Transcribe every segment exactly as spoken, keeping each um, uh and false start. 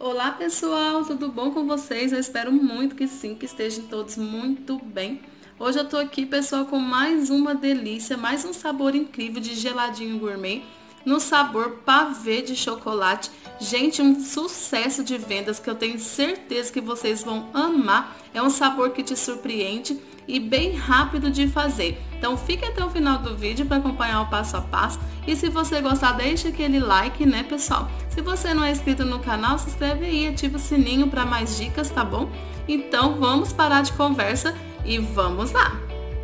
Olá pessoal, tudo bom com vocês? Eu espero muito que sim, que estejam todos muito bem. Hoje eu tô aqui, pessoal, com mais uma delícia, mais um sabor incrível de geladinho gourmet no sabor pavê de chocolate. Gente, um sucesso de vendas que eu tenho certeza que vocês vão amar. É um sabor que te surpreende e bem rápido de fazer. Então fique até o final do vídeo para acompanhar o passo a passo. E se você gostar, deixa aquele like, né, pessoal? Se você não é inscrito no canal, se inscreve aí, ativa o sininho para mais dicas, tá bom? Então vamos parar de conversa e vamos lá!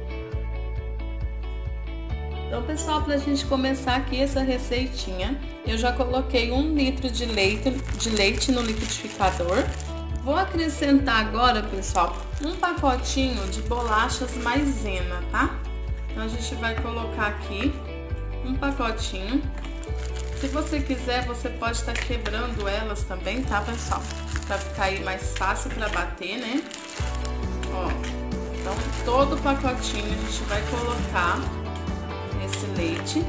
Então, pessoal, para a gente começar aqui essa receitinha, eu já coloquei um litro de leite, de leite no liquidificador. Vou acrescentar agora, pessoal, um pacotinho de bolachas maisena, tá? Então, a gente vai colocar aqui um pacotinho. Se você quiser, você pode estar quebrando elas também, tá, pessoal? Pra ficar aí mais fácil para bater, né? Ó, então, todo o pacotinho a gente vai colocar esse leite.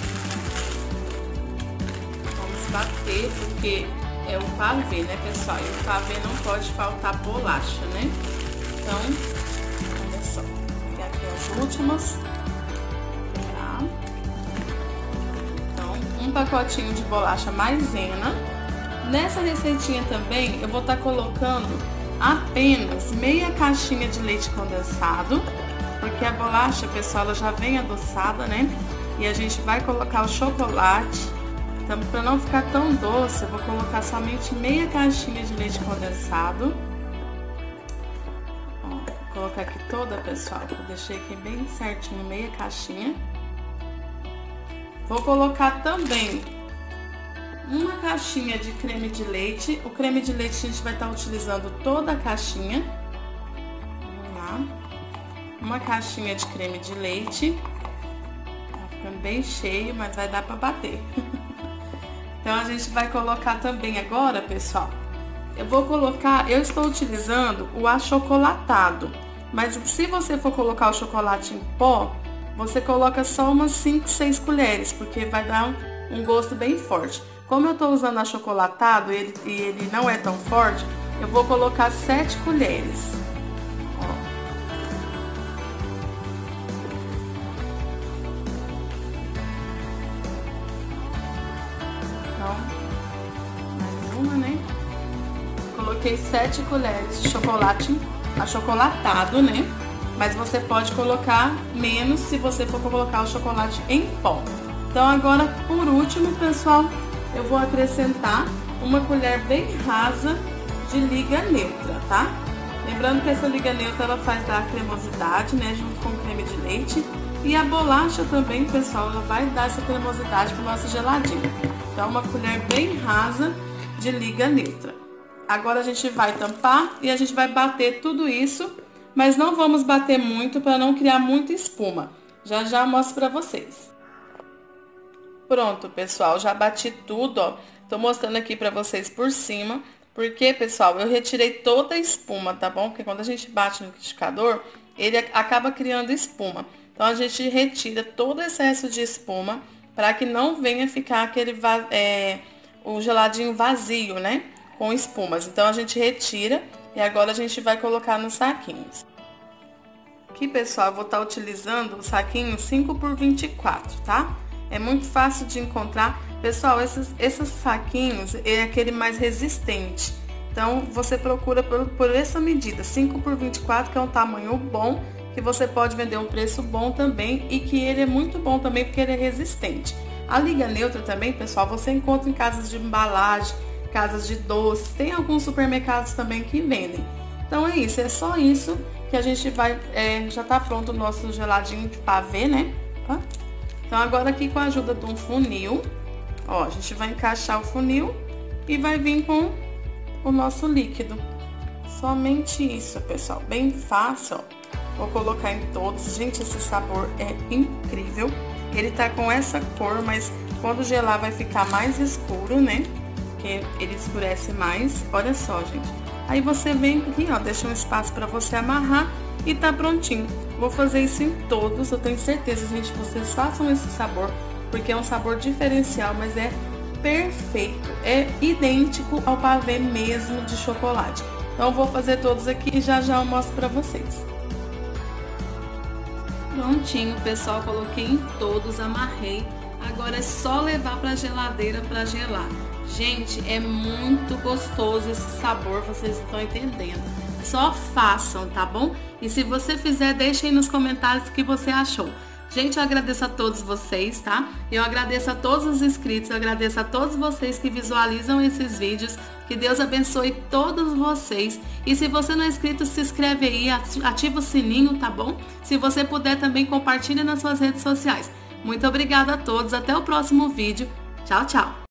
Vamos bater, porque é o pavê, né, pessoal? E o pavê não pode faltar bolacha, né? Então, olha só. Vou pegar aqui as últimas. Tá? Então, um pacotinho de bolacha maisena. Nessa receitinha também, eu vou estar colocando apenas meia caixinha de leite condensado. Porque a bolacha, pessoal, ela já vem adoçada, né? E a gente vai colocar o chocolate. Então, para não ficar tão doce, eu vou colocar somente meia caixinha de leite condensado. Ó, vou colocar aqui toda, pessoal. Eu deixei aqui bem certinho, meia caixinha. Vou colocar também uma caixinha de creme de leite. O creme de leite a gente vai estar utilizando toda a caixinha. Vamos lá. Uma caixinha de creme de leite. Tá ficando bem cheio, mas vai dar para bater. Então a gente vai colocar também agora, pessoal. Eu vou colocar, eu estou utilizando o achocolatado, mas se você for colocar o chocolate em pó, você coloca só umas cinco, seis colheres, porque vai dar um, um gosto bem forte. Como eu estou usando achocolatado e ele, e ele não é tão forte, eu vou colocar sete colheres. Mais uma, né? Coloquei sete colheres de chocolate achocolatado, né? Mas você pode colocar menos se você for colocar o chocolate em pó. Então agora, por último, pessoal, eu vou acrescentar uma colher bem rasa de liga neutra, tá? Lembrando que essa liga neutra ela faz dar cremosidade, né? Junto com o creme de leite. E a bolacha também, pessoal, ela vai dar essa cremosidade pro nosso geladinho. Então, uma colher bem rasa de liga neutra. Agora a gente vai tampar e a gente vai bater tudo isso, mas não vamos bater muito para não criar muita espuma. Já já mostro para vocês. Pronto, pessoal, já bati tudo, ó. Tô mostrando aqui para vocês por cima, porque, pessoal, eu retirei toda a espuma, tá bom? Porque quando a gente bate no liquidificador, ele acaba criando espuma. Então, a gente retira todo o excesso de espuma para que não venha ficar aquele é, o geladinho vazio, né? Com espumas. Então, a gente retira e agora a gente vai colocar nos saquinhos. Aqui, pessoal, eu vou estar utilizando o saquinho cinco por vinte e quatro, tá? É muito fácil de encontrar. Pessoal, esses, esses saquinhos é aquele mais resistente. Então, você procura por, por essa medida, cinco por vinte e quatro, que é um tamanho bom, que você pode vender um preço bom também e que ele é muito bom também porque ele é resistente. A liga neutra também, pessoal, você encontra em casas de embalagem, casas de doces, tem alguns supermercados também que vendem. Então é isso, é só isso que a gente vai, é, já tá pronto o nosso geladinho de pavê, né? Tá? Então agora aqui com a ajuda de um funil, ó, a gente vai encaixar o funil e vai vir com o nosso líquido. Somente isso, pessoal, bem fácil, ó. Vou colocar em todos. Gente, esse sabor é incrível. Ele tá com essa cor, mas quando gelar vai ficar mais escuro, né? Porque ele escurece mais. Olha só, gente. Aí você vem aqui, ó, deixa um espaço para você amarrar e tá prontinho. Vou fazer isso em todos. Eu tenho certeza, gente, que vocês façam esse sabor, porque é um sabor diferencial, mas é perfeito, é idêntico ao pavê mesmo de chocolate. Então vou fazer todos aqui e já já eu mostro pra vocês. Prontinho, pessoal, coloquei em todos, amarrei. Agora é só levar pra geladeira pra gelar. Gente, é muito gostoso esse sabor, vocês estão entendendo. Só façam, tá bom? E se você fizer, deixem nos comentários o que você achou. Gente, eu agradeço a todos vocês, tá? Eu agradeço a todos os inscritos, eu agradeço a todos vocês que visualizam esses vídeos. Que Deus abençoe todos vocês. E se você não é inscrito, se inscreve aí, ativa o sininho, tá bom? Se você puder também, compartilha nas suas redes sociais. Muito obrigada a todos, até o próximo vídeo. Tchau, tchau!